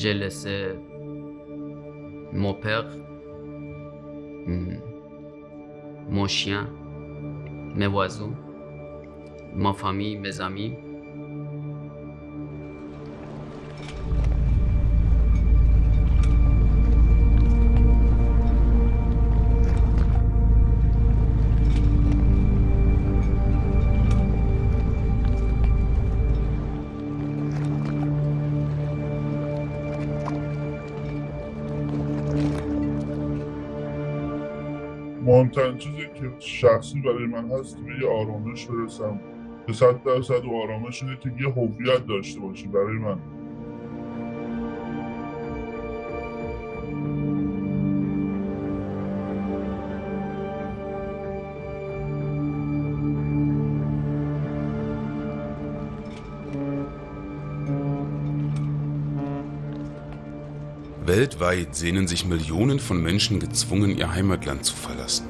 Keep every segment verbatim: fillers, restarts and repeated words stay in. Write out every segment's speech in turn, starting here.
j'ai laissé mon père, mon chien, mes oiseaux, ma famille, mes amis. مهمترین چیزی که شخصی برای من هست به یه آرامش برسم که صد درصد و آرامش اینه که یه هویت داشته باشی برای من. Weltweit sehnen sich Millionen von Menschen gezwungen, ihr Heimatland zu verlassen.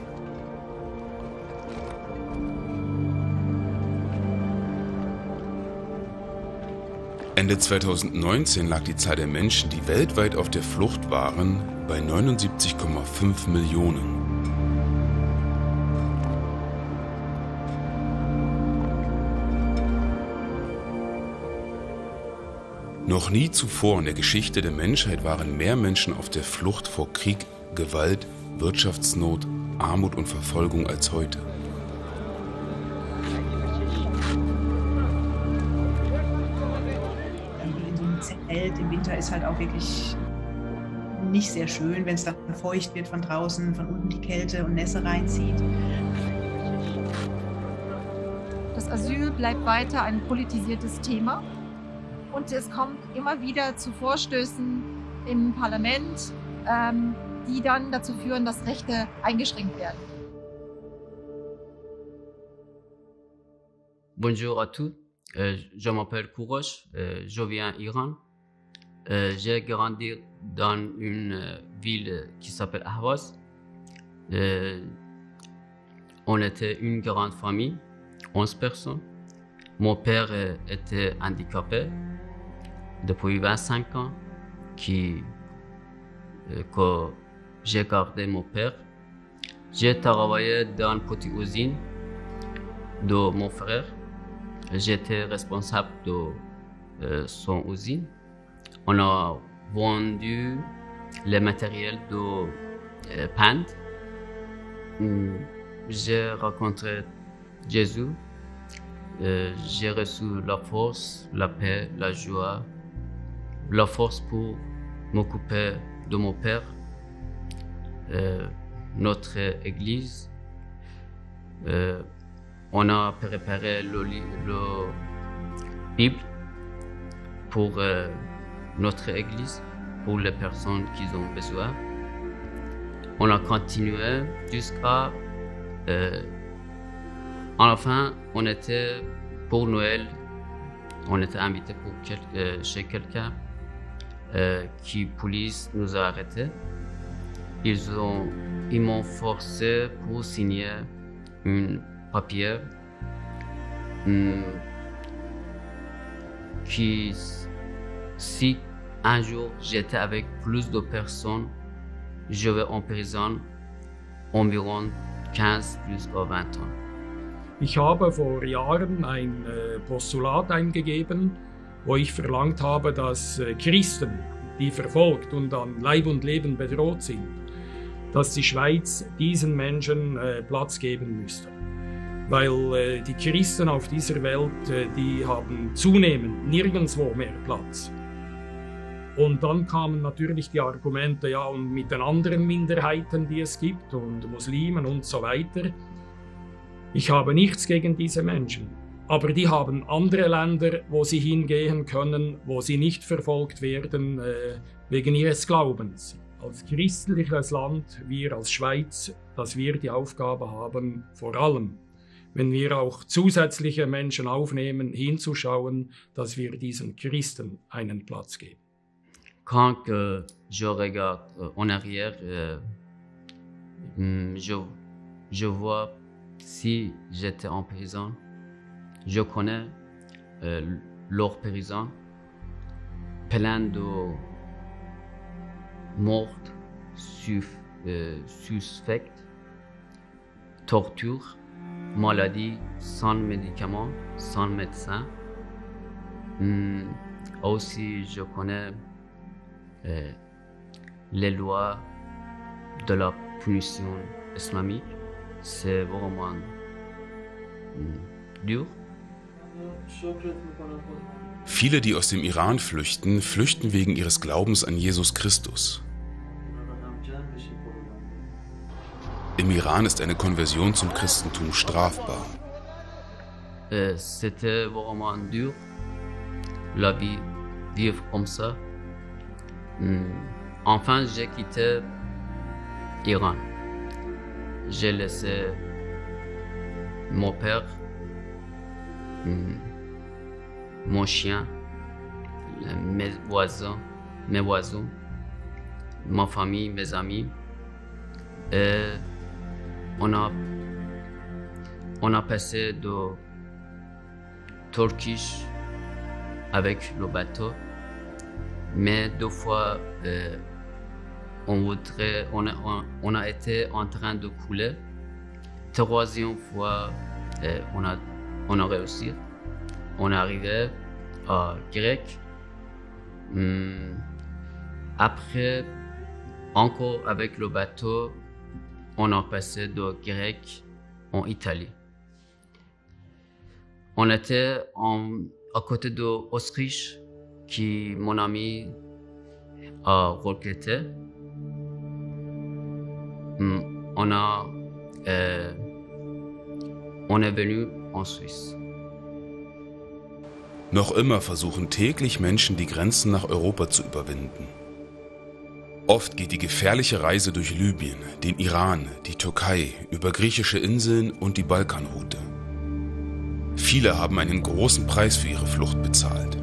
Ende zweitausendneunzehn lag die Zahl der Menschen, die weltweit auf der Flucht waren, bei neunundsiebzig Komma fünf Millionen. Noch nie zuvor in der Geschichte der Menschheit waren mehr Menschen auf der Flucht vor Krieg, Gewalt, Wirtschaftsnot, Armut und Verfolgung als heute. In so einem Zelt im Winter ist halt auch wirklich nicht sehr schön, wenn es dann feucht wird von draußen, von unten die Kälte und Nässe reinzieht. Das Asyl bleibt weiter ein politisiertes Thema. Und es kommt immer wieder zu Vorstößen im Parlament, ähm, die dann dazu führen, dass Rechte eingeschränkt werden. Bonjour à tous, euh, je m'appelle Kourosh, euh, je viens d'Iran. Euh, j'ai grandi dans une euh, ville qui s'appelle Ahvaz. Euh, on était une grande famille, onze personnes. Mon père euh, était handicapé depuis vingt-cinq ans, qui, euh, que j'ai gardé mon père. J'ai travaillé dans une petite usine de mon frère. J'étais responsable de euh, son usine. On a vendu les matériels de euh, peintre. J'ai rencontré Jésus. Euh, j'ai reçu la force, la paix, la joie, la force pour m'occuper de mon père, euh, notre église. Euh, on a préparé le, le Bible pour euh, notre église, pour les personnes qui ont besoin. On a continué jusqu'à euh, à la fin, on était pour Noël, on était invité pour quel, euh, chez quelqu'un euh, qui police nous a arrêtés. Ils ont, ils m'ont forcé pour signer un papier hum, qui, si un jour j'étais avec plus de personnes, je vais en prison environ quinze jusqu'à vingt ans. Ich habe vor Jahren ein äh, Postulat eingegeben, wo ich verlangt habe, dass äh, Christen, die verfolgt und an Leib und Leben bedroht sind, dass die Schweiz diesen Menschen äh, Platz geben müsste. Weil äh, die Christen auf dieser Welt, äh, die haben zunehmend nirgendwo mehr Platz. Und dann kamen natürlich die Argumente, ja, und mit den anderen Minderheiten, die es gibt, und Muslimen und so weiter. Ich habe nichts gegen diese Menschen, aber die haben andere Länder, wo sie hingehen können, wo sie nicht verfolgt werden äh, wegen ihres Glaubens. Als christliches Land, wir als Schweiz, dass wir die Aufgabe haben, vor allem, wenn wir auch zusätzliche Menschen aufnehmen, hinzuschauen, dass wir diesen Christen einen Platz geben. Quand que je regarde euh, en arrière, euh, je, je vois si j'étais en prison, je connais euh, leur prison, plein de mort sus- euh, suspect, torture, maladie sans médicaments, sans médecin. Hum, aussi, je connais euh, les lois de la punition islamique. C'est vraiment hum, dur. Viele, die aus dem Iran flüchten, flüchten wegen ihres Glaubens an Jesus Christus. Im Iran ist eine Konversion zum Christentum strafbar. Euh, C'était vraiment dur, la vie, vivre comme ça. Hum, Enfin, j'ai quitté l'Iran. J'ai laissé mon père, hum, mon chien, mes voisins, mes voisins, ma famille, mes amis. Et on a, on a passé de Turquie avec le bateau, mais deux fois euh, on, voudrait, on, a, on, on a été en train de couler. Troisième fois, euh, on, a, on a réussi. On est arrivé à Grec. Hum, Après, encore avec le bateau, on a passé de Grec en Italie. On était en, à côté d'Autriche, qui mon ami a recruté. On a, euh, on est venu en Suisse. Noch immer versuchen täglich Menschen, die Grenzen nach Europa zu überwinden. Oft geht die gefährliche Reise durch Libyen, den Iran, die Türkei, über griechische Inseln und die Balkanroute. Viele haben einen großen Preis für ihre Flucht bezahlt.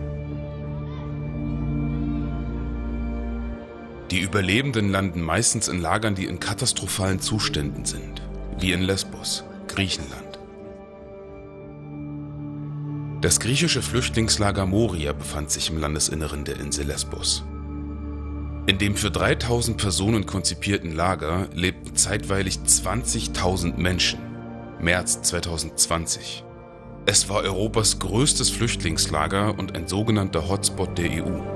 Die Überlebenden landen meistens in Lagern, die in katastrophalen Zuständen sind, wie in Lesbos, Griechenland. Das griechische Flüchtlingslager Moria befand sich im Landesinneren der Insel Lesbos. In dem für dreitausend Personen konzipierten Lager lebten zeitweilig zwanzigtausend Menschen. März zweitausendzwanzig. Es war Europas größtes Flüchtlingslager und ein sogenannter Hotspot der E U.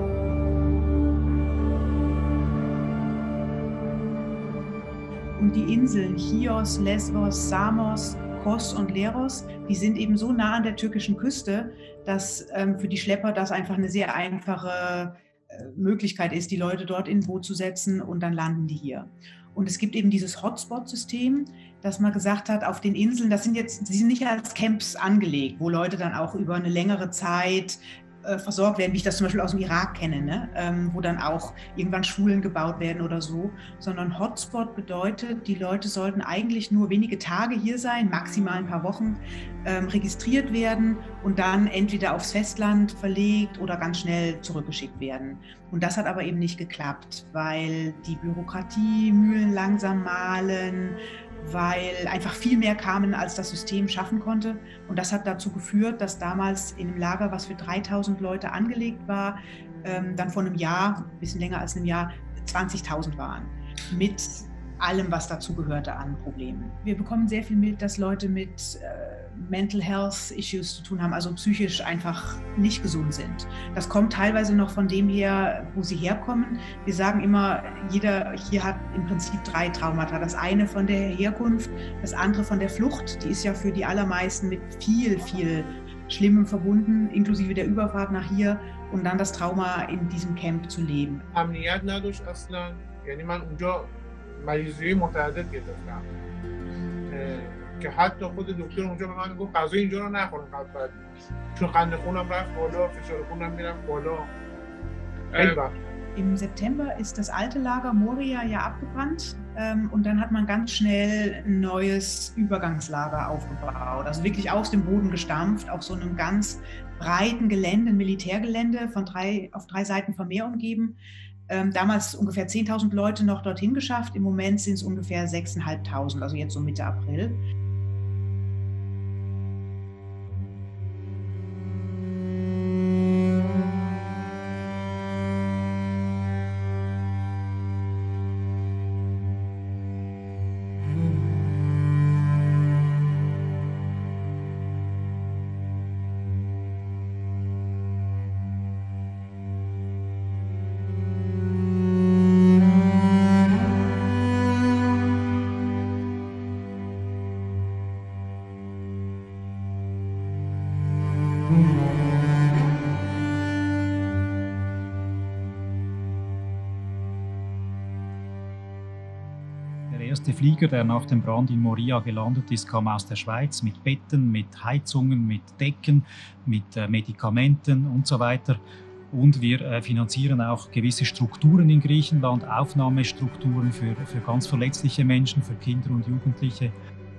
Und die Inseln Chios, Lesbos, Samos, Kos und Leros, die sind eben so nah an der türkischen Küste, dass ähm, für die Schlepper das einfach eine sehr einfache äh, Möglichkeit ist, die Leute dort in ein Boot zu setzen und dann landen die hier. Und es gibt eben dieses Hotspot-System, dass man gesagt hat, auf den Inseln, das sind jetzt, die sind nicht als Camps angelegt, wo Leute dann auch über eine längere Zeit äh, versorgt werden, wie ich das zum Beispiel aus dem Irak kenne, ne? ähm, wo dann auch irgendwann Schulen gebaut werden oder so, sondern Hotspot bedeutet, die Leute sollten eigentlich nur wenige Tage hier sein, maximal ein paar Wochen, ähm, registriert werden und dann entweder aufs Festland verlegt oder ganz schnell zurückgeschickt werden. Und das hat aber eben nicht geklappt, weil die Bürokratiemühlen langsam mahlen, weil einfach viel mehr kamen, als das System schaffen konnte. Und das hat dazu geführt, dass damals in einem Lager, was für dreitausend Leute angelegt war, ähm, dann vor einem Jahr, ein bisschen länger als einem Jahr, zwanzigtausend waren. Mit allem, was dazu gehörte an Problemen. Wir bekommen sehr viel mit, dass Leute mit äh, Mental Health Issues zu tun haben, also psychisch einfach nicht gesund sind. Das kommt teilweise noch von dem her, wo sie herkommen. Wir sagen immer, jeder hier hat im Prinzip drei Traumata. Das eine von der Herkunft, das andere von der Flucht. Die ist ja für die allermeisten mit viel, viel Schlimmem verbunden, inklusive der Überfahrt nach hier und dann das Trauma in diesem Camp zu leben. امنیت نداشت اصلا. یعنی من اونجا مریضی متعدد گرفتم که حتی خود دکتر اونجا به من گفت غذا اینجا رو نخورم قبل بعد چون خند خونم رفت بالا فشار خونم میرفت بالا. Im September ist das alte Lager Moria ja abgebrannt ähm, und dann hat man ganz schnell ein neues Übergangslager aufgebaut, also wirklich aus dem Boden gestampft, auf so einem ganz breiten Gelände, ein Militärgelände von drei, auf drei Seiten vom Meer umgeben. Ähm, damals ungefähr zehntausend Leute noch dorthin geschafft, im Moment sind es ungefähr sechstausendfünfhundert, also jetzt so Mitte April. erste Flieger, der nach dem Brand in Moria gelandet ist, kam aus der Schweiz mit Betten, mit Heizungen, mit Decken, mit äh, Medikamenten und so weiter. Und wir äh, finanzieren auch gewisse Strukturen in Griechenland, Aufnahmestrukturen für, für ganz verletzliche Menschen, für Kinder und Jugendliche.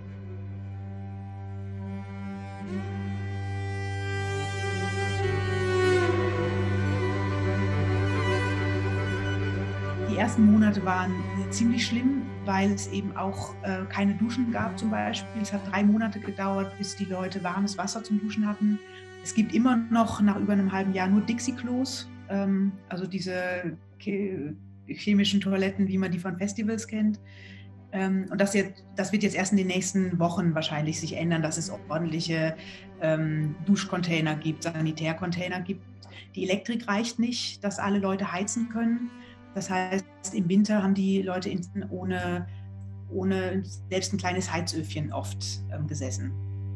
Die ersten Monate waren ziemlich schlimm, weil es eben auch äh, keine Duschen gab zum Beispiel. Es hat drei Monate gedauert, bis die Leute warmes Wasser zum Duschen hatten. Es gibt immer noch nach über einem halben Jahr nur Dixie-Klos, ähm, also diese chemischen Toiletten, wie man die von Festivals kennt. Ähm, und das, jetzt, das wird jetzt erst in den nächsten Wochen wahrscheinlich sich ändern, dass es ordentliche ähm, Duschcontainer gibt, Sanitärcontainer gibt. Die Elektrik reicht nicht, dass alle Leute heizen können. Das heißt, im Winter haben die Leute ohne, ohne selbst ein kleines Heizöfchen oft ähm, gesessen.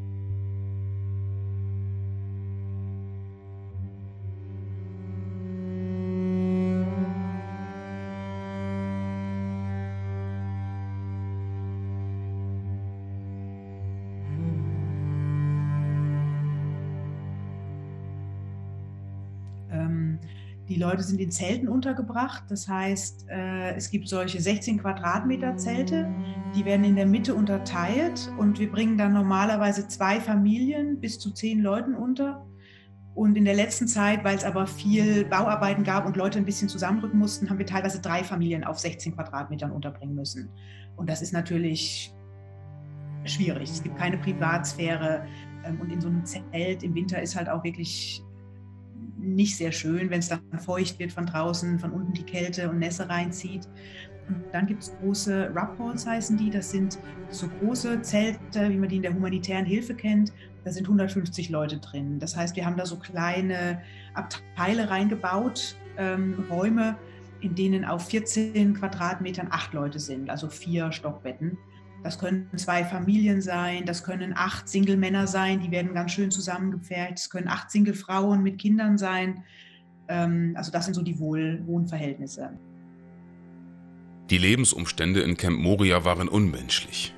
Die Leute sind in Zelten untergebracht, das heißt, es gibt solche sechzehn Quadratmeter Zelte, die werden in der Mitte unterteilt und wir bringen dann normalerweise zwei Familien bis zu zehn Leuten unter. Und in der letzten Zeit, weil es aber viel Bauarbeiten gab und Leute ein bisschen zusammenrücken mussten, haben wir teilweise drei Familien auf sechzehn Quadratmetern unterbringen müssen. Und das ist natürlich schwierig. Es gibt keine Privatsphäre und in so einem Zelt im Winter ist halt auch wirklich nicht sehr schön, wenn es dann feucht wird von draußen, von unten die Kälte und Nässe reinzieht. Und dann gibt es große Rub-Halls, heißen die. Das sind so große Zelte, wie man die in der humanitären Hilfe kennt. Da sind hundertfünfzig Leute drin. Das heißt, wir haben da so kleine Abteile reingebaut, ähm, Räume, in denen auf vierzehn Quadratmetern acht Leute sind, also vier Stockbetten. Das können zwei Familien sein, das können acht Single-Männer sein, die werden ganz schön zusammengepfercht. Es können acht Single-Frauen mit Kindern sein. Also das sind so die Wohl- Wohnverhältnisse. Die Lebensumstände in Camp Moria waren unmenschlich.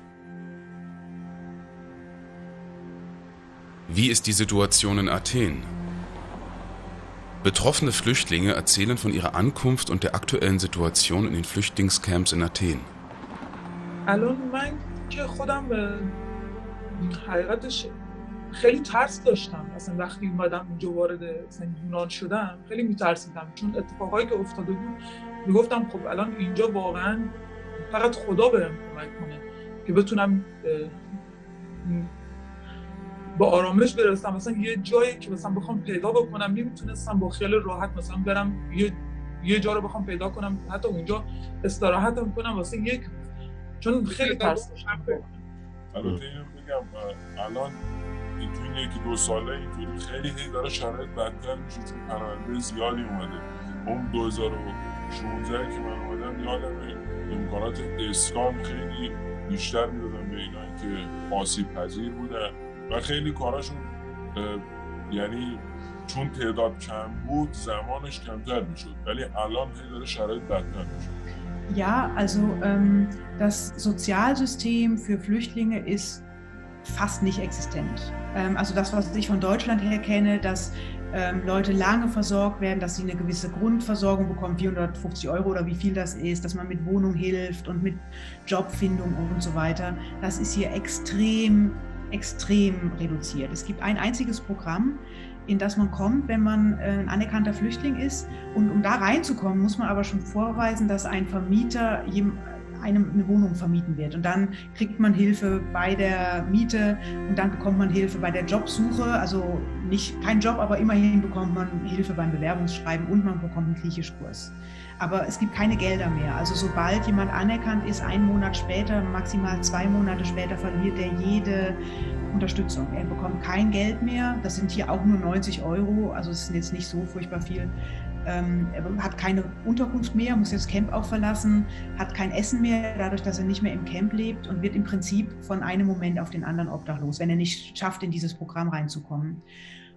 Wie ist die Situation in Athen? Betroffene Flüchtlinge erzählen von ihrer Ankunft und der aktuellen Situation in den Flüchtlingscamps in Athen. الان من که خودم به حقیقتش خیلی ترس داشتم اصلا وقتی اومدم اینجا وارد یونان شدم خیلی میترسیدم چون اتفاقایی که افتاده بود میگفتم خب الان اینجا واقعا فقط خدا بهم کمک کنه که بتونم با آرامش برسم مثلا یه جایی که مثلا بخوام پیدا بکنم نمیتونستم با خیال راحت مثلا برم یه یه جا رو بخوام پیدا کنم حتی اونجا استراحتم کنم واسه یک چون خیلی ترس داشتم. البته اینو بگم الان تو این یکی دو ساله اینطوری خیلی هی داره شرایط بدتر میشه چون پناهنده زیادی اومده. اون دو هزار و شانزده که من اومدم یادمه امکانات اسکان خیلی بیشتر میدادن به اینا که آسیب پذیر بودن و خیلی کاراشون یعنی چون تعداد کم بود زمانش کمتر میشد ولی الان هی داره شرایط بدتر میشه. Ja, also ähm, das Sozialsystem für Flüchtlinge ist fast nicht existent. Ähm, also das, was ich von Deutschland her kenne, dass ähm, Leute lange versorgt werden, dass sie eine gewisse Grundversorgung bekommen, vierhundertfünfzig Euro oder wie viel das ist, dass man mit Wohnung hilft und mit Jobfindung und so weiter. Das ist hier extrem, extrem reduziert. Es gibt ein einziges Programm, in das man kommt, wenn man ein anerkannter Flüchtling ist. Und um da reinzukommen, muss man aber schon vorweisen, dass ein Vermieter einem eine Wohnung vermieten wird. Und dann kriegt man Hilfe bei der Miete und dann bekommt man Hilfe bei der Jobsuche. Also nicht kein Job, aber immerhin bekommt man Hilfe beim Bewerbungsschreiben und man bekommt einen Griechischkurs. Aber es gibt keine Gelder mehr. Also sobald jemand anerkannt ist, einen Monat später, maximal zwei Monate später, verliert er jede Unterstützung. Er bekommt kein Geld mehr. Das sind hier auch nur neunzig Euro. Also es ist jetzt nicht so furchtbar viel. Ähm, er hat keine Unterkunft mehr, muss das Camp auch verlassen, hat kein Essen mehr, dadurch, dass er nicht mehr im Camp lebt und wird im Prinzip von einem Moment auf den anderen obdachlos, wenn er nicht schafft, in dieses Programm reinzukommen.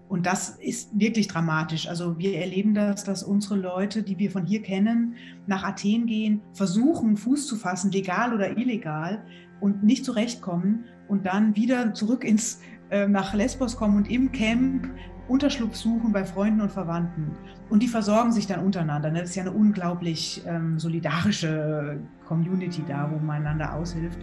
Und das ist wirklich dramatisch. Also wir erleben das, dass unsere Leute, die wir von hier kennen, nach Athen gehen, versuchen, Fuß zu fassen, legal oder illegal, und nicht zurechtkommen und dann wieder zurück ins, äh, nach Lesbos kommen und im Camp Unterschlupf suchen bei Freunden und Verwandten. Und die versorgen sich dann untereinander. Das ist ja eine unglaublich ähm, solidarische Community da, wo man einander aushilft.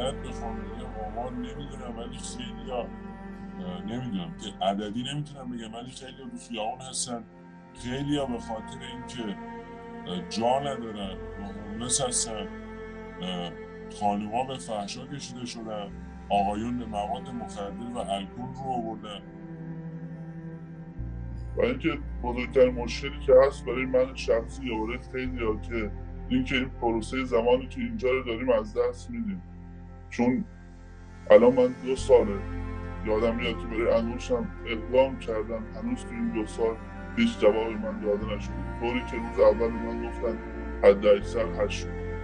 نمیدونم که عددی نمیتونم بگم، ولی خیلی رو خیابون هستن، خیلی ها به خاطر اینکه جا ندارن و هوملس هستن، خانوما به فحشا کشیده شدن، آقایون به مواد مخدر و الکل رو آوردن. و اینکه بزرگترین مشکلی که هست برای من شخصی یا برای خیلی ها که اینکه این پروسه زمانی که اینجا رو داریم از دست میدیم. چون الان من دو ساله یادم میاد که برای انوشم اقدام کردم، هنوز تو این دو سال هیچ جوابی من داده نشد، طوری که روز اول من گفتن حد اکثر هشت.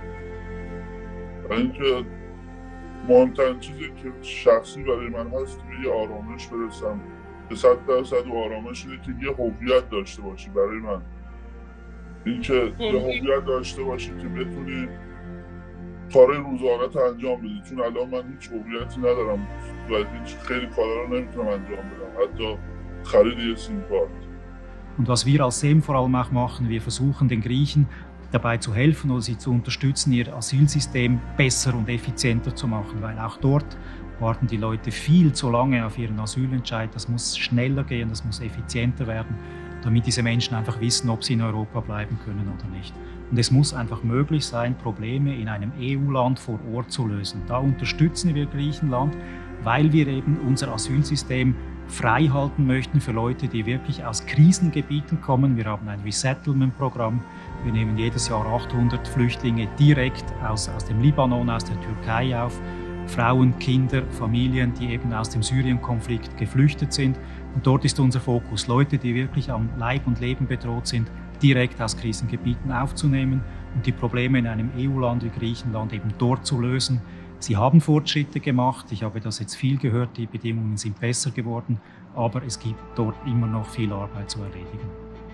و اینکه مهمترین چیزی که شخصی برای من هست که به یه آرامش برسم، به صد درصد و آرامش اینه که یه هویت داشته باشی. برای من اینکه یه هویت داشته باشی که بتونی کار روزانه انجام بدی، چون الان من هیچ هویتی ندارم و هیچ خیلی کارا رو نمیتونم انجام بدم، حتی خرید یه سیم کارت. Und was wir als S E M vor allem auch machen, wir versuchen den Griechen dabei zu helfen oder sie zu unterstützen, ihr Asylsystem besser und effizienter zu machen, weil auch dort warten die Leute viel zu lange auf ihren Asylentscheid. Das muss schneller gehen, das muss effizienter werden, damit diese Menschen einfach wissen, ob sie in Europa bleiben können oder nicht. Und es muss einfach möglich sein, Probleme in einem E U-Land vor Ort zu lösen. Da unterstützen wir Griechenland, weil wir eben unser Asylsystem frei halten möchten für Leute, die wirklich aus Krisengebieten kommen. Wir haben ein Resettlement-Programm. Wir nehmen jedes Jahr achthundert Flüchtlinge direkt aus, aus dem Libanon, aus der Türkei auf. Frauen, Kinder, Familien, die eben aus dem Syrien-Konflikt geflüchtet sind. Und dort ist unser Fokus, Leute, die wirklich am Leib und Leben bedroht sind, direkt aus Krisengebieten aufzunehmen und die Probleme in einem E U-Land wie Griechenland eben dort zu lösen. Sie haben Fortschritte gemacht, ich habe das jetzt viel gehört, die Bedingungen sind besser geworden, aber es gibt dort immer noch viel Arbeit zu erledigen.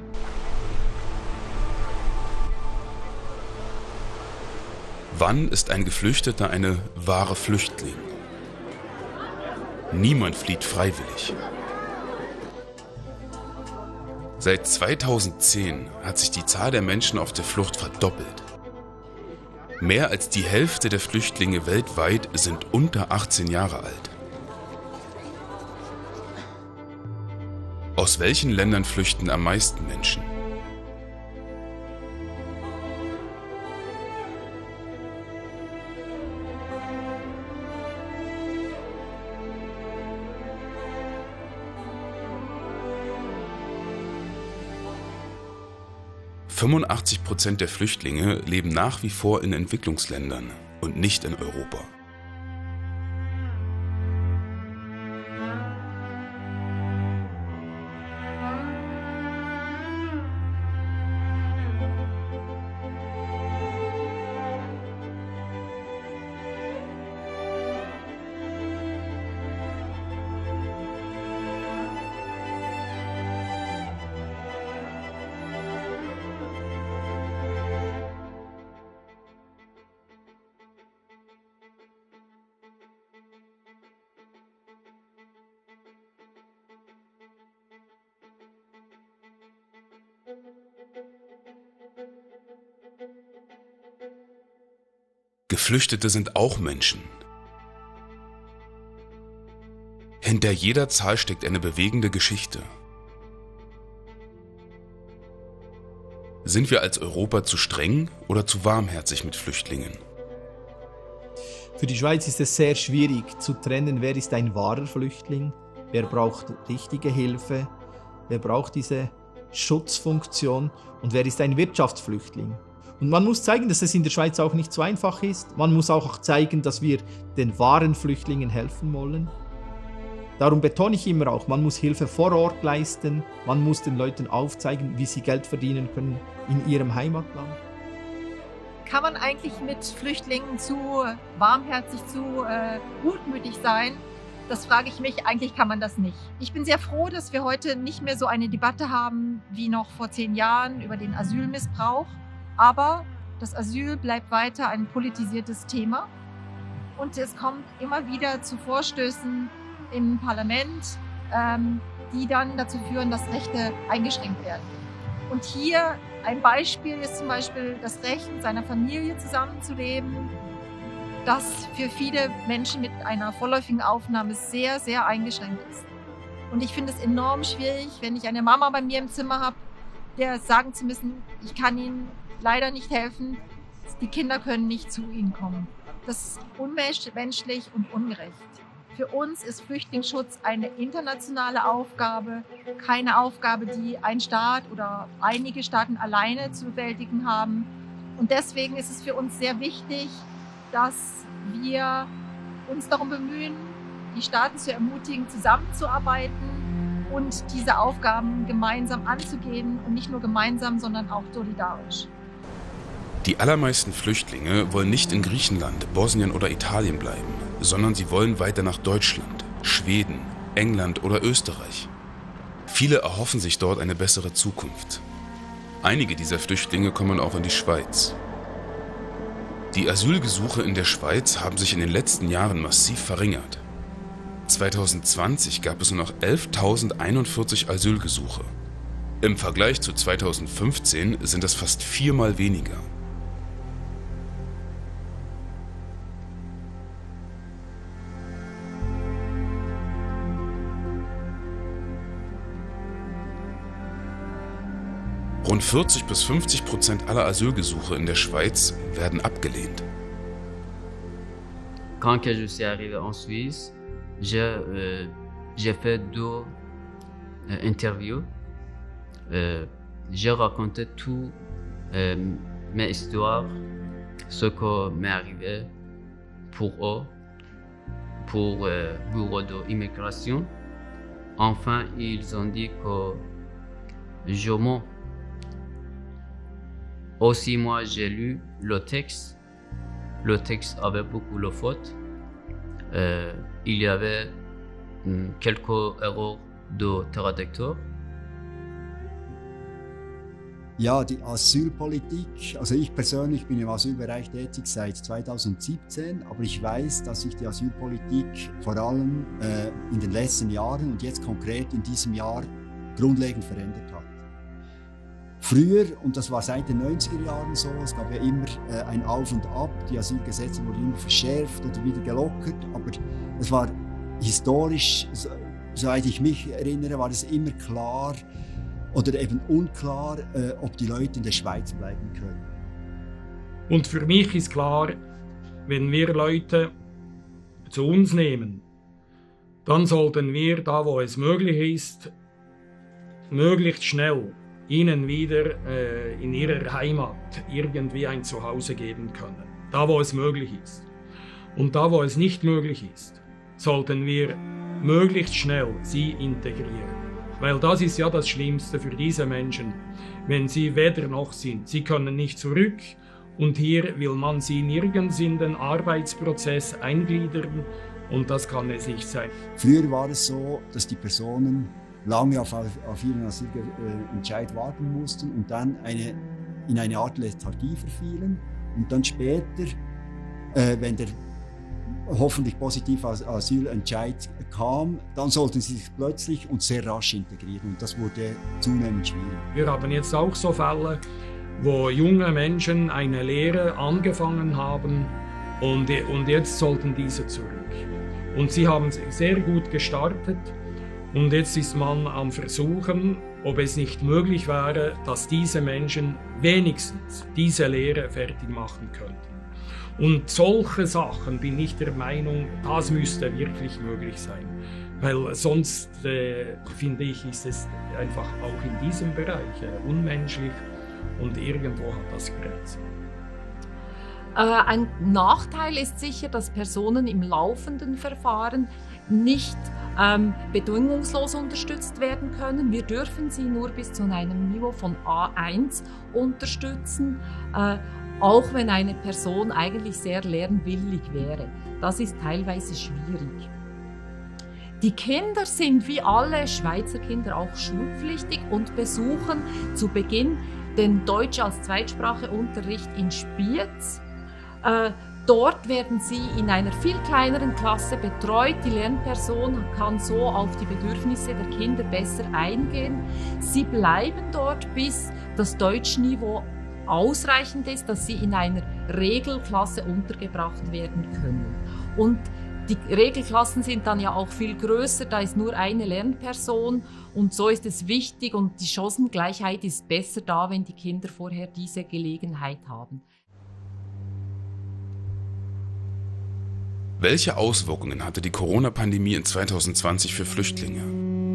Wann ist ein Geflüchteter eine wahre Flüchtling? Niemand flieht freiwillig. Seit zweitausendzehn hat sich die Zahl der Menschen auf der Flucht verdoppelt. Mehr als die Hälfte der Flüchtlinge weltweit sind unter achtzehn Jahre alt. Aus welchen Ländern flüchten am meisten Menschen? fünfundachtzig Prozent der Flüchtlinge leben nach wie vor in Entwicklungsländern und nicht in Europa. Geflüchtete sind auch Menschen. Hinter jeder Zahl steckt eine bewegende Geschichte. Sind wir als Europa zu streng oder zu warmherzig mit Flüchtlingen? Für die Schweiz ist es sehr schwierig zu trennen, wer ist ein wahrer Flüchtling, wer braucht richtige Hilfe, wer braucht diese Schutzfunktion und wer ist ein Wirtschaftsflüchtling. Und man muss zeigen, dass es in der Schweiz auch nicht so einfach ist. Man muss auch zeigen, dass wir den wahren Flüchtlingen helfen wollen. Darum betone ich immer auch, man muss Hilfe vor Ort leisten, man muss den Leuten aufzeigen, wie sie Geld verdienen können in ihrem Heimatland. Kann man eigentlich mit Flüchtlingen zu warmherzig, zu äh, gutmütig sein? Das frage ich mich, eigentlich kann man das nicht. Ich bin sehr froh, dass wir heute nicht mehr so eine Debatte haben wie noch vor zehn Jahren über den Asylmissbrauch. Aber das Asyl bleibt weiter ein politisiertes Thema. Und es kommt immer wieder zu Vorstößen im Parlament, ähm, die dann dazu führen, dass Rechte eingeschränkt werden. Und hier ein Beispiel ist zum Beispiel das Recht, mit seiner Familie zusammenzuleben, das für viele Menschen mit einer vorläufigen Aufnahme sehr, sehr eingeschränkt ist. Und ich finde es enorm schwierig, wenn ich eine Mama bei mir im Zimmer habe, der sagen zu müssen, ich kann Ihnen leider nicht helfen, die Kinder können nicht zu Ihnen kommen. Das ist unmenschlich und ungerecht. Für uns ist Flüchtlingsschutz eine internationale Aufgabe, keine Aufgabe, die ein Staat oder einige Staaten alleine zu bewältigen haben. Und deswegen ist es für uns sehr wichtig, dass wir uns darum bemühen, die Staaten zu ermutigen, zusammenzuarbeiten und diese Aufgaben gemeinsam anzugehen und nicht nur gemeinsam, sondern auch solidarisch. Die allermeisten Flüchtlinge wollen nicht in Griechenland, Bosnien oder Italien bleiben, sondern sie wollen weiter nach Deutschland, Schweden, England oder Österreich. Viele erhoffen sich dort eine bessere Zukunft. Einige dieser Flüchtlinge kommen auch in die Schweiz. Die Asylgesuche in der Schweiz haben sich in den letzten Jahren massiv verringert. zwanzig zwanzig gab es nur noch elftausendeinundvierzig Asylgesuche. Im Vergleich zu zwanzig fünfzehn sind das fast viermal weniger. Rund vierzig bis fünfzig Prozent aller Asylgesuche in der Schweiz werden abgelehnt. Quand que je suis arrivé en Suisse, j'ai euh, j'ai fait deux euh, interviews. Euh, j'ai raconté tout euh, mes histoires, ce qui m'est arrivé pour eux, pour le euh, bureau d'immigration. Enfin, ils ont dit que je mens. Aussi, moi, j'ai lu le texte. Le texte avait beaucoup de fautes. Euh, il y avait mh, quelques erreurs de traducteur. Ja, die Asylpolitik, also ich persönlich bin im Asylbereich tätig seit zweitausendsiebzehn, aber ich weiß, dass sich die Asylpolitik vor allem äh, in den letzten Jahren und jetzt konkret in diesem Jahr grundlegend verändert hat. Früher, und das war seit den neunziger Jahren so, es gab ja immer äh, ein Auf und Ab, die Asylgesetze wurden immer verschärft oder wieder gelockert, aber es war historisch, so, soweit ich mich erinnere, war es immer klar oder eben unklar, äh, ob die Leute in der Schweiz bleiben können. Und für mich ist klar, wenn wir Leute zu uns nehmen, dann sollten wir, da wo es möglich ist, möglichst schnell ihnen wieder äh, in ihrer Heimat irgendwie ein Zuhause geben können. Da, wo es möglich ist. Und da, wo es nicht möglich ist, sollten wir möglichst schnell sie integrieren. Weil das ist ja das Schlimmste für diese Menschen, wenn sie weder noch sind. Sie können nicht zurück und hier will man sie nirgends in den Arbeitsprozess eingliedern und das kann es nicht sein. Früher war es so, dass die Personen lange auf, auf ihren Asylentscheid warten mussten und dann eine, in eine Art Lethargie verfielen. Und dann später, äh, wenn der hoffentlich positive Asylentscheid kam, dann sollten sie sich plötzlich und sehr rasch integrieren. Und das wurde zunehmend schwierig. Wir haben jetzt auch so Fälle, wo junge Menschen eine Lehre angefangen haben und, und jetzt sollten diese zurück. Und sie haben sehr gut gestartet. Und jetzt ist man am Versuchen, ob es nicht möglich wäre, dass diese Menschen wenigstens diese Lehre fertig machen könnten. Und solche Sachen bin ich der Meinung, das müsste wirklich möglich sein. Weil sonst, äh, finde ich, ist es einfach auch in diesem Bereich äh, unmenschlich und irgendwo hat das Grenzen. Äh, ein Nachteil ist sicher, dass Personen im laufenden Verfahren nicht ähm, bedingungslos unterstützt werden können. Wir dürfen sie nur bis zu einem Niveau von A eins unterstützen, äh, auch wenn eine Person eigentlich sehr lernwillig wäre. Das ist teilweise schwierig. Die Kinder sind wie alle Schweizer Kinder auch schulpflichtig und besuchen zu Beginn den Deutsch als Zweitsprache-Unterricht in Spiez. Äh, dort werden sie in einer viel kleineren Klasse betreut. Die Lernperson kann so auf die Bedürfnisse der Kinder besser eingehen. Sie bleiben dort, bis das Deutschniveau ausreichend ist, dass sie in einer Regelklasse untergebracht werden können. Und die Regelklassen sind dann ja auch viel größer, da ist nur eine Lernperson und so ist es wichtig und die Chancengleichheit ist besser da, wenn die Kinder vorher diese Gelegenheit haben. Welche Auswirkungen hatte die Corona-Pandemie in zweitausendzwanzig für Flüchtlinge?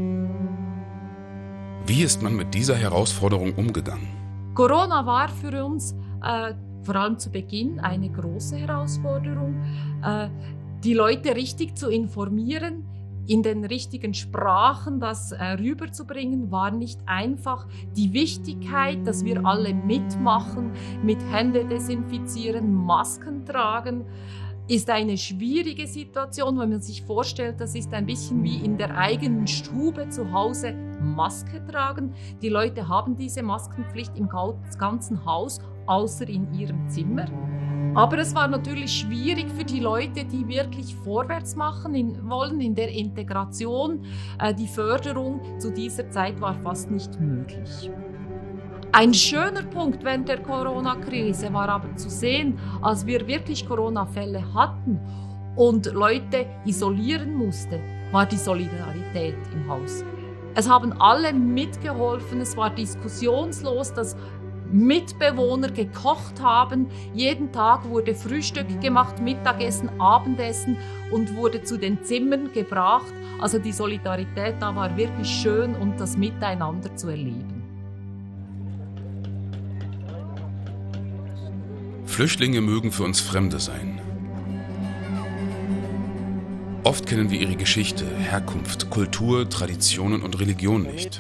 Wie ist man mit dieser Herausforderung umgegangen? Corona war für uns äh, vor allem zu Beginn eine große Herausforderung. Äh, die Leute richtig zu informieren, in den richtigen Sprachen das äh, rüberzubringen, war nicht einfach. Die Wichtigkeit, dass wir alle mitmachen, mit Hände desinfizieren, Masken tragen, ist eine schwierige Situation, wenn man sich vorstellt, das ist ein bisschen wie in der eigenen Stube zu Hause Maske tragen. Die Leute haben diese Maskenpflicht im ganzen Haus, außer in ihrem Zimmer. Aber es war natürlich schwierig für die Leute, die wirklich vorwärts machen in, wollen in der Integration. Äh, die Förderung zu dieser Zeit war fast nicht möglich. Ein schöner Punkt während der Corona-Krise war aber zu sehen, als wir wirklich Corona-Fälle hatten und Leute isolieren mussten, war die Solidarität im Haus. Es haben alle mitgeholfen, es war diskussionslos, dass Mitbewohner gekocht haben. Jeden Tag wurde Frühstück gemacht, Mittagessen, Abendessen und wurde zu den Zimmern gebracht. Also die Solidarität da war wirklich schön und das Miteinander zu erleben. Flüchtlinge mögen für uns Fremde sein. Oft kennen wir ihre Geschichte, Herkunft, Kultur, Traditionen und Religion nicht.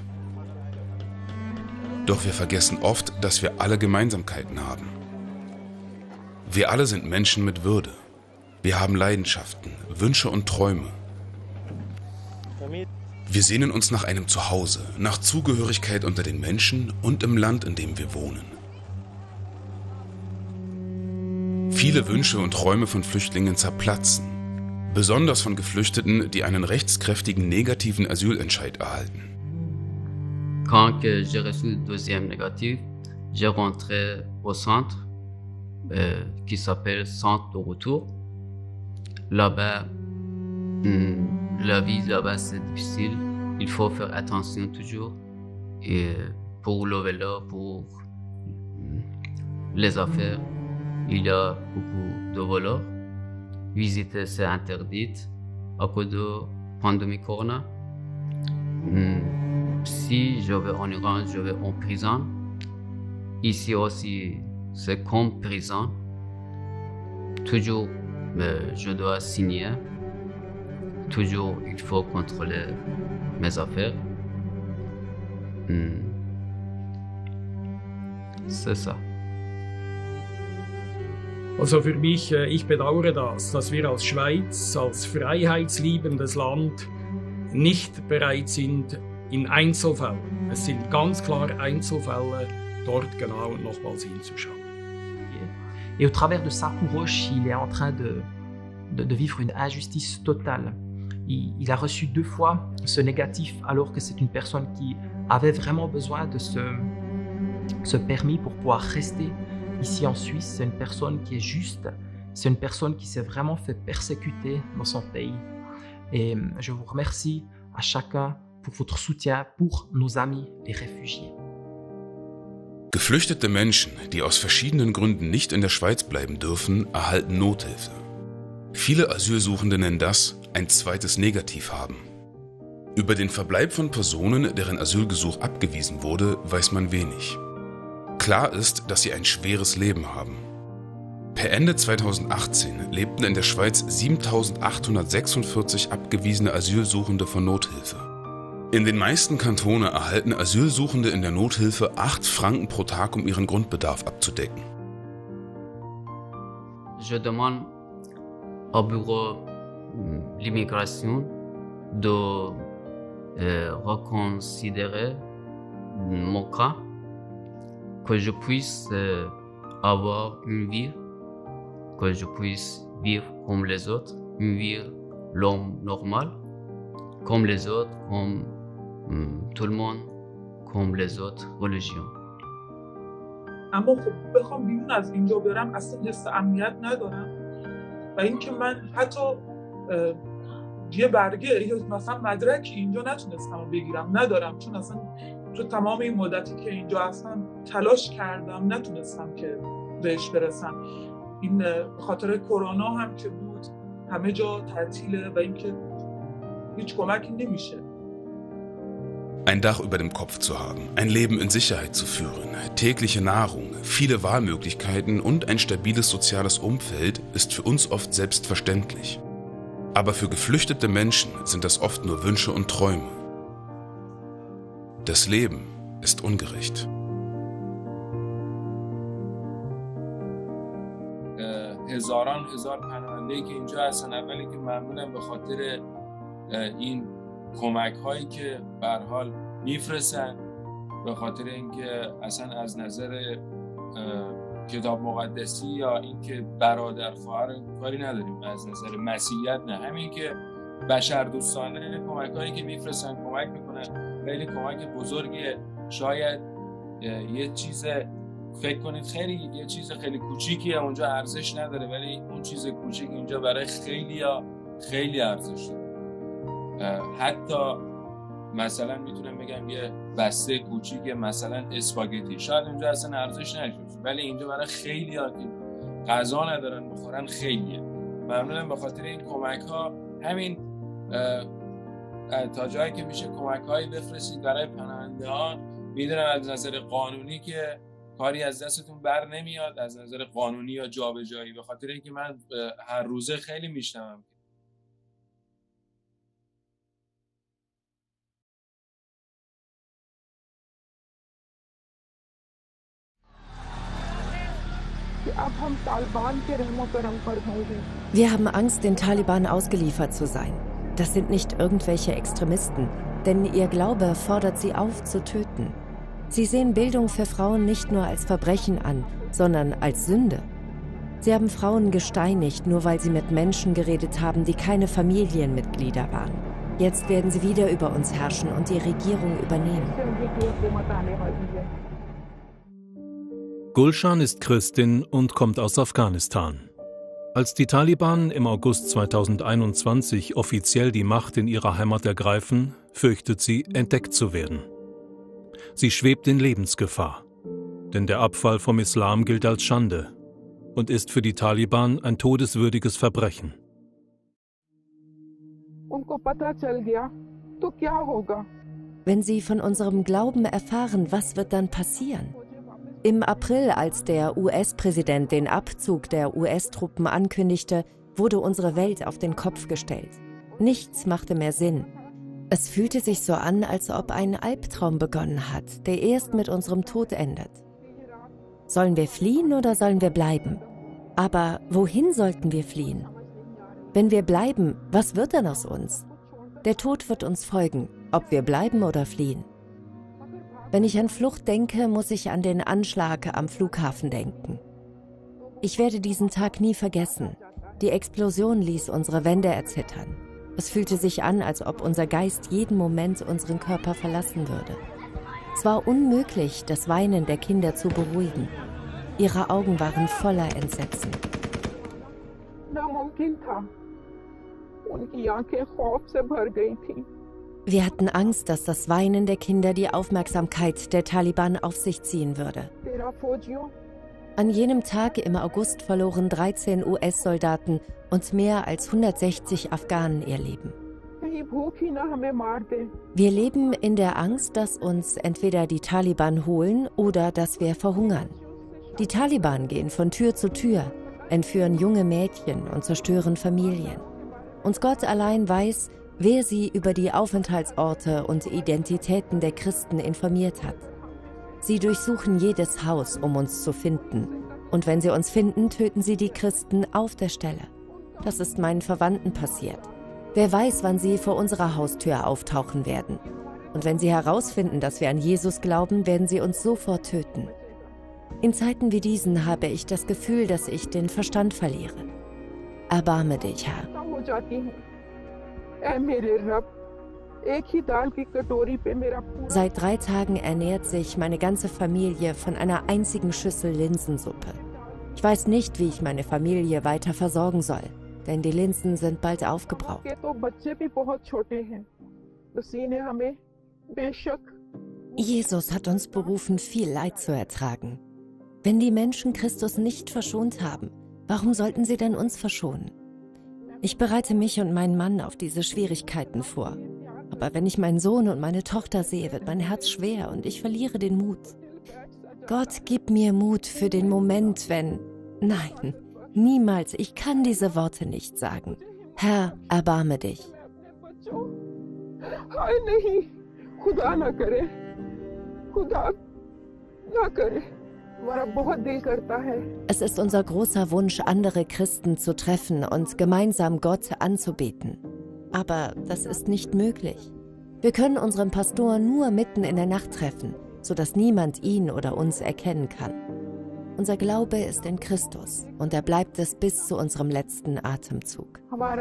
Doch wir vergessen oft, dass wir alle Gemeinsamkeiten haben. Wir alle sind Menschen mit Würde. Wir haben Leidenschaften, Wünsche und Träume. Wir sehnen uns nach einem Zuhause, nach Zugehörigkeit unter den Menschen und im Land, in dem wir wohnen. Viele Wünsche und Träume von Flüchtlingen zerplatzen, besonders von Geflüchteten, die einen rechtskräftigen negativen Asylentscheid erhalten. Quand que j'ai reçu le deuxième négatif, j'ai rentré au centre euh, qui s'appelle Centre de Retour. Là-bas, hum, la vie là-bas c'est difficile. Il faut faire attention toujours. Et pour le vélo, pour hum, les affaires, il y a beaucoup de voleurs. Visiter c'est interdit à cause de la pandémie Corona. Hum, Si je vais en Iran, je vais en prison. Ici aussi, c'est comme prison. Toujours, euh, je dois signer. Toujours, il faut contrôler mes affaires. Hmm. C'est ça. Also für mich, ich bedauere das, dass wir als Schweiz, als freiheitsliebendes Land nicht bereit sind, in Einzelfällen, es sind ganz klar Einzelfälle, dort genau nochmals hinzuschauen. Et au travers de ça, Kourosh, il est en train de, de, de vivre une injustice totale. Il, il a reçu deux fois ce négatif alors que c'est une personne qui avait vraiment besoin de ce, ce permis pour pouvoir rester ici en Suisse. C'est une personne qui est juste, c'est une personne qui s'est vraiment fait persécuter dans son pays. Et je vous remercie à chacun pour votre soutien pour nos amis, les réfugiés. Geflüchtete Menschen, die aus verschiedenen Gründen nicht in der Schweiz bleiben dürfen, erhalten Nothilfe. Viele Asylsuchende nennen das ein zweites Negativ haben. Über den Verbleib von Personen, deren Asylgesuch abgewiesen wurde, weiß man wenig. Klar ist, dass sie ein schweres Leben haben. Per Ende zweitausendachtzehn lebten in der Schweiz siebentausendachthundertsechsundvierzig abgewiesene Asylsuchende von Nothilfe. In den meisten Kantonen erhalten Asylsuchende in der Nothilfe acht Franken pro Tag, um ihren Grundbedarf abzudecken. Je demande au bureau l'immigration de euh, reconsidérer mon cas, que je puisse euh, avoir une vie, que je puisse vivre comme les autres, une vie l'homme normal, comme les autres, comme hum, tout le monde, comme les autres religions. اما خب بخوام بیرون از اینجا برم اصلا حس امنیت ندارم و اینکه من حتی یه برگه یا مثلا مدرک اینجا نتونستم بگیرم ندارم، چون اصلا تو تمام این مدتی که اینجا هستم تلاش کردم نتونستم که بهش برسم. این خاطر کرونا هم که بود همه جا تعطیله و اینکه هیچ کمکی نمیشه. Ein Dach über dem Kopf zu haben, ein Leben in Sicherheit zu führen, tägliche Nahrung, viele Wahlmöglichkeiten und ein stabiles soziales Umfeld ist für uns oft selbstverständlich. Aber für geflüchtete Menschen sind das oft nur Wünsche und Träume. Das Leben ist ungerecht. هزاران هزار پناهنده‌ای که اینجا هستن، اولی که ممنونم به خاطر این کمک هایی که به هر حال میفرستن، به خاطر اینکه اصلا از نظر کتاب مقدسی یا اینکه برادر خواهر کاری نداریم، از نظر مسیحیت نه، همین که بشر دوستانه کمک هایی که میفرستن کمک میکنن، خیلی کمک بزرگیه. شاید یه چیز فکر کنید خیلی یه چیز خیلی کوچیکیه اونجا ارزش نداره، ولی اون چیز کوچیک اینجا برای خیلیا خیلی ارزش داره. حتی مثلا میتونم بگم یه بسته کوچیک مثلا اسپاگتی شاید اونجا اصلا ارزش نداره، ولی اینجا برای خیلیا که غذا ندارن بخورن خیلیه. ممنونم به خاطر این کمک ها. همین تا جایی که میشه کمک هایی بفرستید برای پناهنده ها. میدونم از نظر قانونی که کاری از دستتون بر نمیاد، از نظر قانونی یا جابجایی، به خاطر اینکه من هر روزه خیلی میشنوم. Wir haben Angst, den Taliban ausgeliefert zu sein. Das sind nicht irgendwelche Extremisten, denn ihr Glaube fordert sie auf, zu töten. Sie sehen Bildung für Frauen nicht nur als Verbrechen an, sondern als Sünde. Sie haben Frauen gesteinigt, nur weil sie mit Menschen geredet haben, die keine Familienmitglieder waren. Jetzt werden sie wieder über uns herrschen und die Regierung übernehmen. Gulshan ist Christin und kommt aus Afghanistan. Als die Taliban im August zweitausendeinundzwanzig offiziell die Macht in ihrer Heimat ergreifen, fürchtet sie, entdeckt zu werden. Sie schwebt in Lebensgefahr, denn der Abfall vom Islam gilt als Schande und ist für die Taliban ein todeswürdiges Verbrechen. Wenn sie von unserem Glauben erfahren, was wird dann passieren? Im April, als der U S-Präsident den Abzug der U S-Truppen ankündigte, wurde unsere Welt auf den Kopf gestellt. Nichts machte mehr Sinn. Es fühlte sich so an, als ob ein Albtraum begonnen hat, der erst mit unserem Tod endet. Sollen wir fliehen oder sollen wir bleiben? Aber wohin sollten wir fliehen? Wenn wir bleiben, was wird dann aus uns? Der Tod wird uns folgen, ob wir bleiben oder fliehen. Wenn ich an Flucht denke, muss ich an den Anschlag am Flughafen denken. Ich werde diesen Tag nie vergessen. Die Explosion ließ unsere Wände erzittern. Es fühlte sich an, als ob unser Geist jeden Moment unseren Körper verlassen würde. Es war unmöglich, das Weinen der Kinder zu beruhigen. Ihre Augen waren voller Entsetzen. Wir hatten Angst, dass das Weinen der Kinder die Aufmerksamkeit der Taliban auf sich ziehen würde. An jenem Tag im August verloren dreizehn U S-Soldaten und mehr als hundertsechzig Afghanen ihr Leben. Wir leben in der Angst, dass uns entweder die Taliban holen oder dass wir verhungern. Die Taliban gehen von Tür zu Tür, entführen junge Mädchen und zerstören Familien. Und Gott allein weiß, wer sie über die Aufenthaltsorte und Identitäten der Christen informiert hat. Sie durchsuchen jedes Haus, um uns zu finden. Und wenn sie uns finden, töten sie die Christen auf der Stelle. Das ist meinen Verwandten passiert. Wer weiß, wann sie vor unserer Haustür auftauchen werden. Und wenn sie herausfinden, dass wir an Jesus glauben, werden sie uns sofort töten. In Zeiten wie diesen habe ich das Gefühl, dass ich den Verstand verliere. Erbarme dich, Herr. Seit drei Tagen ernährt sich meine ganze Familie von einer einzigen Schüssel Linsensuppe. Ich weiß nicht, wie ich meine Familie weiter versorgen soll, denn die Linsen sind bald aufgebraucht. Jesus hat uns berufen, viel Leid zu ertragen. Wenn die Menschen Christus nicht verschont haben, warum sollten sie denn uns verschonen? Ich bereite mich und meinen Mann auf diese Schwierigkeiten vor. Aber wenn ich meinen Sohn und meine Tochter sehe, wird mein Herz schwer und ich verliere den Mut. Gott, gib mir Mut für den Moment, wenn... Nein, niemals, ich kann diese Worte nicht sagen. Herr, erbarme dich. Es ist unser großer Wunsch, andere Christen zu treffen und gemeinsam Gott anzubeten. Aber das ist nicht möglich. Wir können unseren Pastor nur mitten in der Nacht treffen, sodass niemand ihn oder uns erkennen kann. Unser Glaube ist in Christus und er bleibt es bis zu unserem letzten Atemzug.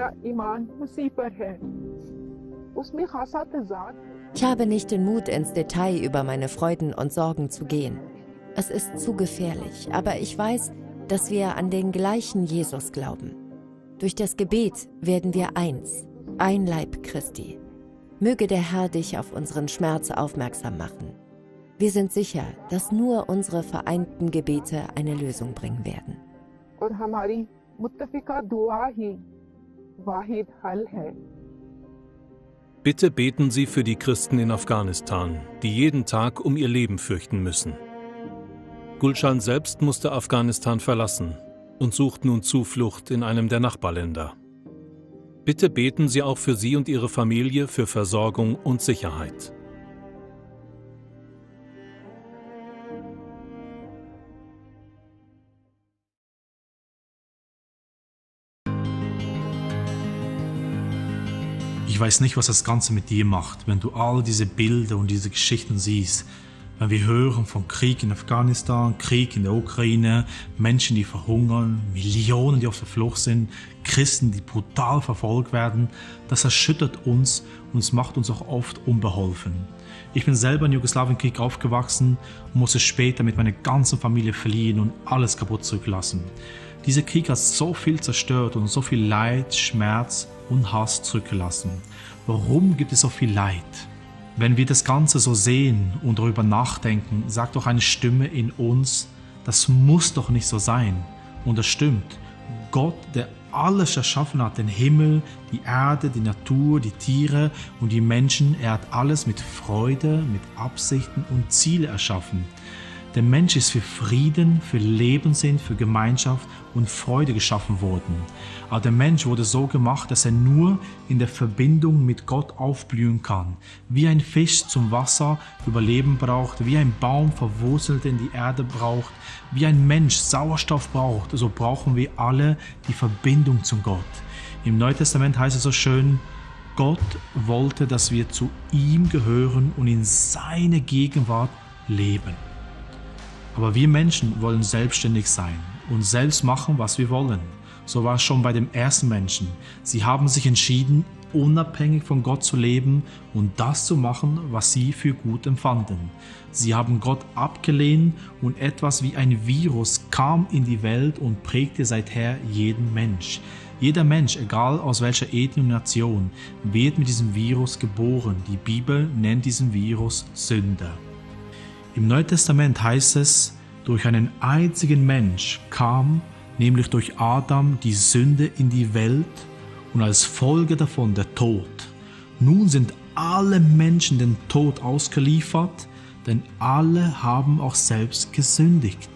Ich habe nicht den Mut, ins Detail über meine Freuden und Sorgen zu gehen. Es ist zu gefährlich, aber ich weiß, dass wir an den gleichen Jesus glauben. Durch das Gebet werden wir eins, ein Leib Christi. Möge der Herr dich auf unseren Schmerz aufmerksam machen. Wir sind sicher, dass nur unsere vereinten Gebete eine Lösung bringen werden. Bitte beten Sie für die Christen in Afghanistan, die jeden Tag um ihr Leben fürchten müssen. Gulshan selbst musste Afghanistan verlassen und sucht nun Zuflucht in einem der Nachbarländer. Bitte beten Sie auch für sie und ihre Familie für Versorgung und Sicherheit. Ich weiß nicht, was das Ganze mit dir macht, wenn du all diese Bilder und diese Geschichten siehst. Wenn wir hören von Krieg in Afghanistan, Krieg in der Ukraine, Menschen, die verhungern, Millionen, die auf der Flucht sind, Christen, die brutal verfolgt werden, das erschüttert uns und es macht uns auch oft unbeholfen. Ich bin selber im Jugoslawienkrieg aufgewachsen und musste später mit meiner ganzen Familie fliehen und alles kaputt zurücklassen. Dieser Krieg hat so viel zerstört und so viel Leid, Schmerz und Hass zurückgelassen. Warum gibt es so viel Leid? Wenn wir das Ganze so sehen und darüber nachdenken, sagt doch eine Stimme in uns, das muss doch nicht so sein. Und das stimmt. Gott, der alles erschaffen hat, den Himmel, die Erde, die Natur, die Tiere und die Menschen, er hat alles mit Freude, mit Absichten und Ziele erschaffen. Der Mensch ist für Frieden, für Lebenssinn, für Gemeinschaft und Freude geschaffen worden. Aber der Mensch wurde so gemacht, dass er nur in der Verbindung mit Gott aufblühen kann. Wie ein Fisch zum Wasser Überleben braucht, wie ein Baum verwurzelt in die Erde braucht, wie ein Mensch Sauerstoff braucht, so brauchen wir alle die Verbindung zum Gott. Im Neuen Testament heißt es so schön, Gott wollte, dass wir zu ihm gehören und in seine Gegenwart leben. Aber wir Menschen wollen selbstständig sein und selbst machen, was wir wollen. So war es schon bei dem ersten Menschen. Sie haben sich entschieden, unabhängig von Gott zu leben und das zu machen, was sie für gut empfanden. Sie haben Gott abgelehnt und etwas wie ein Virus kam in die Welt und prägte seither jeden Mensch. Jeder Mensch, egal aus welcher Ethnie und Nation, wird mit diesem Virus geboren. Die Bibel nennt diesen Virus Sünde. Im Neuen Testament heißt es, durch einen einzigen Mensch kam, nämlich durch Adam, die Sünde in die Welt und als Folge davon der Tod. Nun sind alle Menschen dem Tod ausgeliefert, denn alle haben auch selbst gesündigt.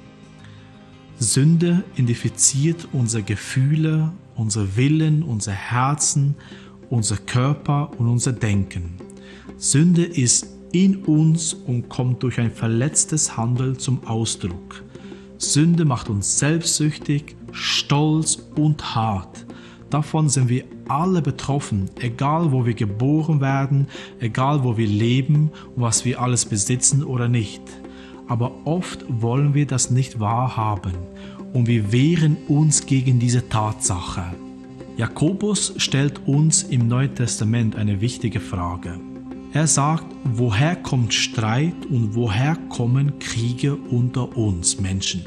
Sünde identifiziert unsere Gefühle, unsere Willen, unser Herzen, unser Körper und unser Denken. Sünde ist in uns und kommt durch ein verletztes Handeln zum Ausdruck. Sünde macht uns selbstsüchtig, stolz und hart. Davon sind wir alle betroffen, egal wo wir geboren werden, egal wo wir leben und was wir alles besitzen oder nicht. Aber oft wollen wir das nicht wahrhaben und wir wehren uns gegen diese Tatsache. Jakobus stellt uns im Neuen Testament eine wichtige Frage. Er sagt, woher kommt Streit und woher kommen Kriege unter uns Menschen?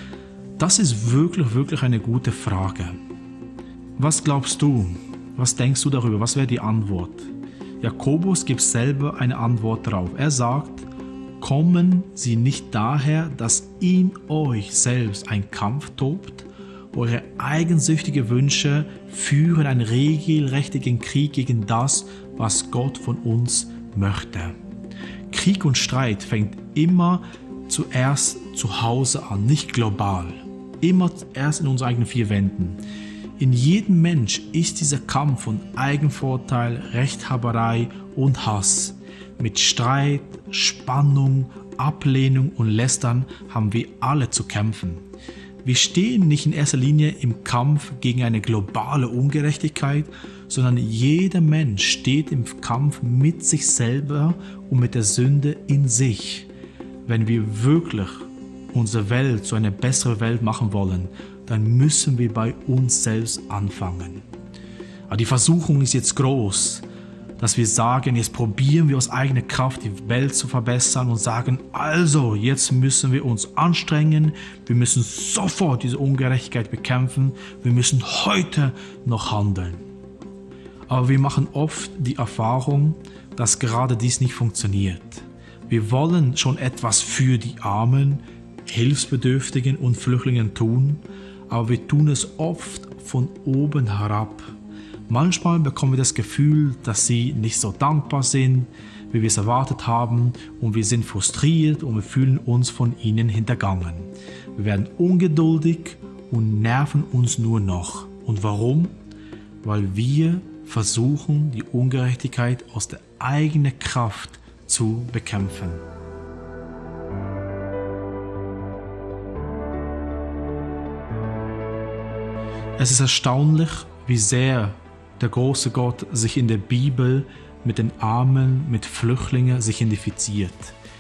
Das ist wirklich, wirklich eine gute Frage. Was glaubst du? Was denkst du darüber? Was wäre die Antwort? Jakobus gibt selber eine Antwort darauf. Er sagt, kommen sie nicht daher, dass in euch selbst ein Kampf tobt? Eure eigensüchtigen Wünsche führen einen regelrechten Krieg gegen das, was Gott von uns möchte. Krieg und Streit fängt immer zuerst zu Hause an, nicht global. Immer erst in unseren eigenen vier Wänden. In jedem Mensch ist dieser Kampf von Eigenvorteil, Rechthaberei und Hass. Mit Streit, Spannung, Ablehnung und Lästern haben wir alle zu kämpfen. Wir stehen nicht in erster Linie im Kampf gegen eine globale Ungerechtigkeit, sondern jeder Mensch steht im Kampf mit sich selber und mit der Sünde in sich. Wenn wir wirklich unsere Welt zu einer besseren Welt machen wollen, dann müssen wir bei uns selbst anfangen. Aber die Versuchung ist jetzt groß, dass wir sagen, jetzt probieren wir aus eigener Kraft die Welt zu verbessern und sagen, also jetzt müssen wir uns anstrengen, wir müssen sofort diese Ungerechtigkeit bekämpfen, wir müssen heute noch handeln. Aber wir machen oft die Erfahrung, dass gerade dies nicht funktioniert. Wir wollen schon etwas für die Armen, Hilfsbedürftigen und Flüchtlingen tun, aber wir tun es oft von oben herab. Manchmal bekommen wir das Gefühl, dass sie nicht so dankbar sind, wie wir es erwartet haben, und wir sind frustriert und wir fühlen uns von ihnen hintergangen. Wir werden ungeduldig und nerven uns nur noch. Und warum? Weil wir versuchen, die Ungerechtigkeit aus der eigenen Kraft zu bekämpfen. Es ist erstaunlich, wie sehr der große Gott sich in der Bibel mit den Armen, mit Flüchtlingen sich identifiziert.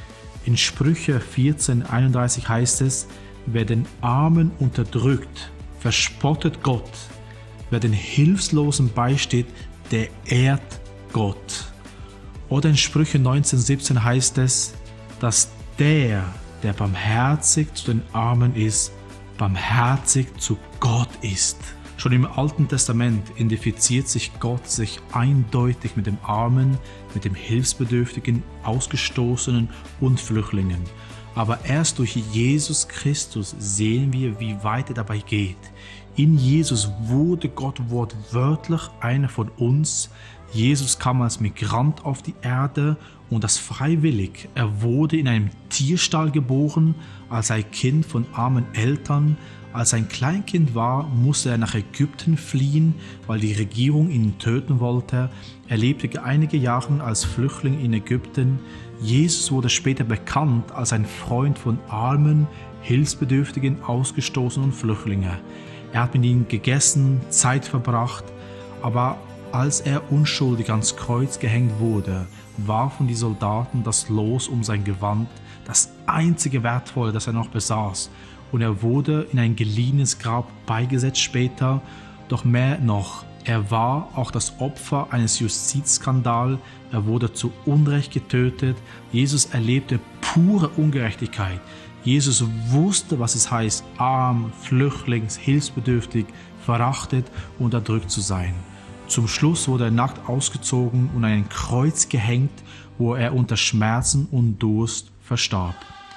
In Sprüche vierzehn einunddreißig heißt es, wer den Armen unterdrückt, verspottet Gott. Wer den Hilflosen beisteht, der ehrt Gott. Oder in Sprüche neunzehn siebzehn heißt es, dass der, der barmherzig zu den Armen ist, barmherzig zu Gott ist. Schon im Alten Testament identifiziert sich Gott sich eindeutig mit dem Armen, mit dem Hilfsbedürftigen, Ausgestoßenen und Flüchtlingen. Aber erst durch Jesus Christus sehen wir, wie weit er dabei geht. In Jesus wurde Gott wortwörtlich einer von uns. Jesus kam als Migrant auf die Erde und das freiwillig. Er wurde in einem Tierstall geboren, als ein Kind von armen Eltern. Als er ein Kleinkind war, musste er nach Ägypten fliehen, weil die Regierung ihn töten wollte. Er lebte einige Jahre als Flüchtling in Ägypten. Jesus wurde später bekannt als ein Freund von Armen, Hilfsbedürftigen, Ausgestoßenen und Flüchtlingen. Er hat mit ihnen gegessen, Zeit verbracht, aber als er unschuldig ans Kreuz gehängt wurde, warfen die Soldaten das Los um sein Gewand, das einzige Wertvolle, das er noch besaß. Und er wurde in ein geliehenes Grab beigesetzt später. Doch mehr noch, er war auch das Opfer eines Justizskandals. Er wurde zu Unrecht getötet. Jesus erlebte pure Ungerechtigkeit. Jesus wusste, was es heißt, arm, flüchtlings, hilfsbedürftig, verachtet und erdrückt zu sein. Zum Schluss wurde er nackt ausgezogen und an ein Kreuz gehängt, wo er unter Schmerzen und Durst verstarb.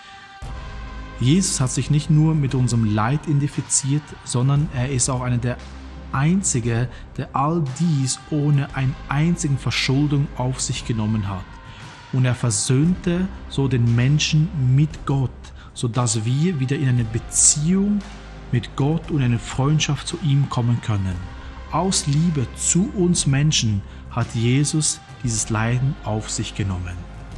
Jesus hat sich nicht nur mit unserem Leid identifiziert, sondern er ist auch einer der Einzige, der all dies ohne eine einzige Verschuldung auf sich genommen hat. Und er versöhnte so den Menschen mit Gott, sodass wir wieder in eine Beziehung mit Gott und eine Freundschaft zu ihm kommen können. Aus Liebe zu uns Menschen hat Jesus dieses Leiden auf sich genommen.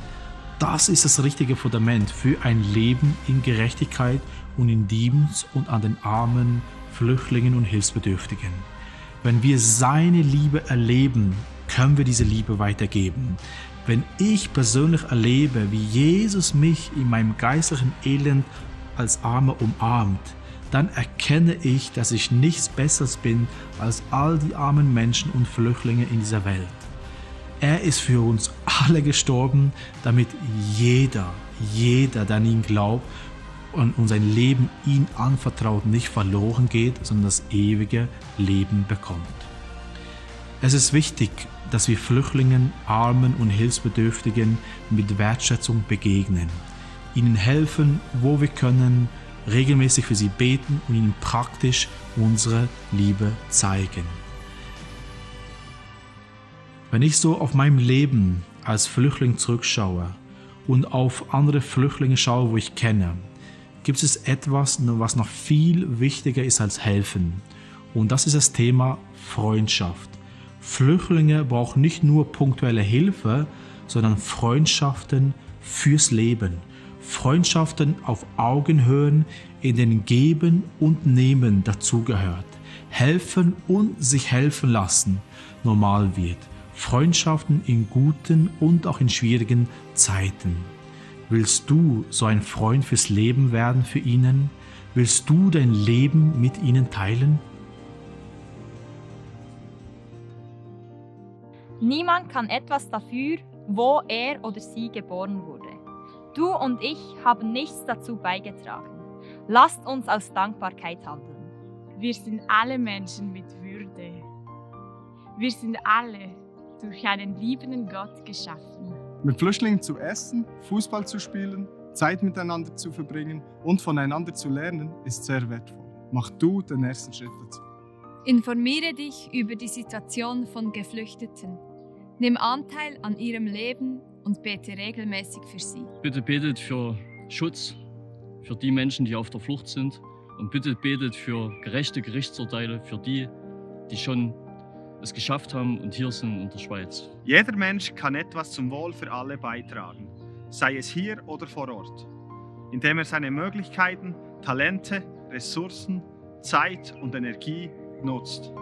Das ist das richtige Fundament für ein Leben in Gerechtigkeit und in Dienst und an den Armen, Flüchtlingen und Hilfsbedürftigen. Wenn wir seine Liebe erleben, können wir diese Liebe weitergeben. Wenn ich persönlich erlebe, wie Jesus mich in meinem geistlichen Elend als Armer umarmt, dann erkenne ich, dass ich nichts Besseres bin als all die armen Menschen und Flüchtlinge in dieser Welt. Er ist für uns alle gestorben, damit jeder, jeder, der an ihn glaubt und, und sein Leben ihm anvertraut, nicht verloren geht, sondern das ewige Leben bekommt. Es ist wichtig, dass wir Flüchtlingen, Armen und Hilfsbedürftigen mit Wertschätzung begegnen, ihnen helfen, wo wir können, regelmäßig für sie beten und ihnen praktisch unsere Liebe zeigen. Wenn ich so auf mein Leben als Flüchtling zurückschaue und auf andere Flüchtlinge schaue, wo ich kenne, gibt es etwas, was noch viel wichtiger ist als helfen. Und das ist das Thema Freundschaft. Flüchtlinge brauchen nicht nur punktuelle Hilfe, sondern Freundschaften fürs Leben. Freundschaften auf Augenhöhe, in denen Geben und Nehmen dazugehört. Helfen und sich helfen lassen normal wird. Freundschaften in guten und auch in schwierigen Zeiten. Willst du so ein Freund fürs Leben werden für ihnen? Willst du dein Leben mit ihnen teilen? Niemand kann etwas dafür, wo er oder sie geboren wurde. Du und ich haben nichts dazu beigetragen. Lasst uns aus Dankbarkeit handeln. Wir sind alle Menschen mit Würde. Wir sind alle durch einen liebenden Gott geschaffen. Mit Flüchtlingen zu essen, Fußball zu spielen, Zeit miteinander zu verbringen und voneinander zu lernen, ist sehr wertvoll. Mach du den ersten Schritt dazu. Informiere dich über die Situation von Geflüchteten. Nimm Anteil an ihrem Leben und bete regelmäßig für sie. Bitte betet für Schutz für die Menschen, die auf der Flucht sind. Und bitte betet für gerechte Gerichtsurteile für die, die schon es geschafft haben und hier sind in der Schweiz. Jeder Mensch kann etwas zum Wohl für alle beitragen, sei es hier oder vor Ort, indem er seine Möglichkeiten, Talente, Ressourcen, Zeit und Energie nutzt.